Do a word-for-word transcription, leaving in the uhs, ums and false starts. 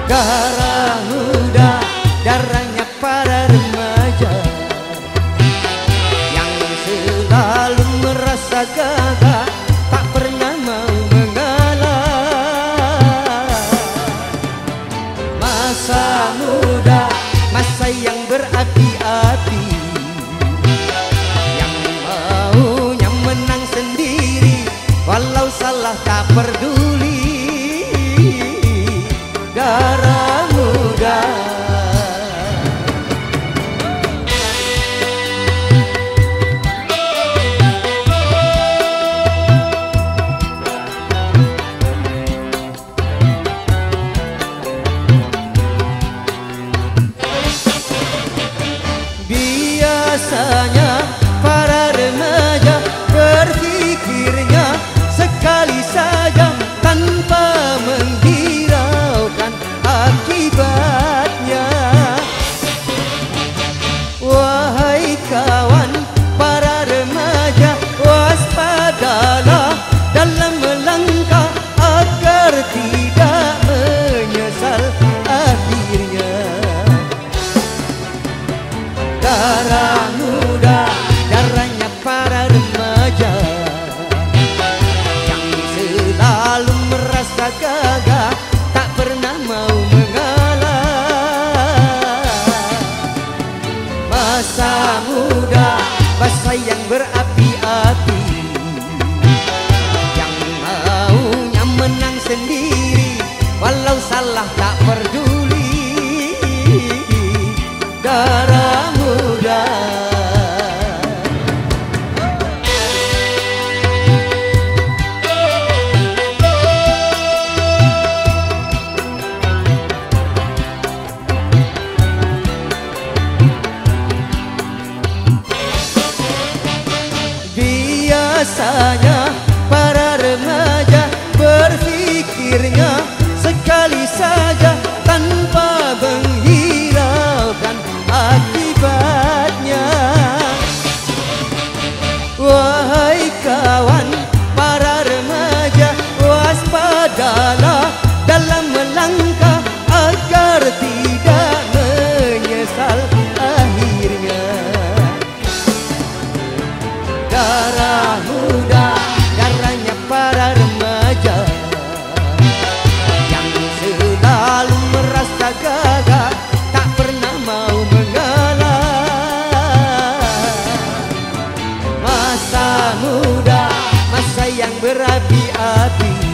Darah muda, darahnya para remaja yang selalu merasa gagah, tak pernah mau mengalah. Masa muda, masa yang berapi-api, yang maunya menang sendiri, walau salah tak peduli. Darah muda, biasanya para remaja berpikirnya sekali saja tanpa menghiraukan akibatnya. Wahai kawan para remaja, waspadalah dalam melangkah agar tidak menyesal akhirnya. Darah muda, darahnya para remaja yang selalu merasa gagah, tak pernah mau mengalah. Masa muda, masa yang berapi-api, yang maunya menang sendiri, walau salah tak peduli. Darah muda, biasanya para remaja berpikirnya sekali saja tanpa menghiraukan akibatnya. Wahai kawan para remaja, waspadalah dalam melangkah agar tidak menyesal akhirnya. Darah muda, darahnya para remaja yang selalu merasa gagah, tak pernah mau mengalah. Masa muda, masa yang berapi-api,